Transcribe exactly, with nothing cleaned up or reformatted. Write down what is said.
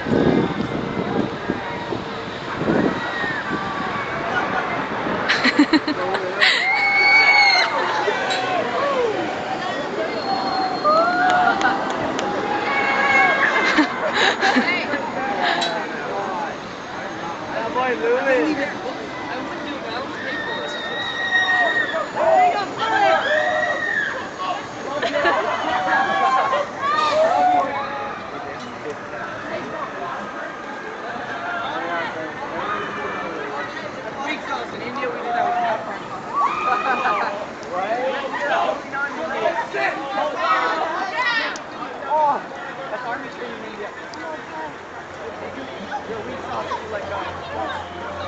In India, we did that with saffron. Oh, that's army training in India. Your weak sauce is like uh,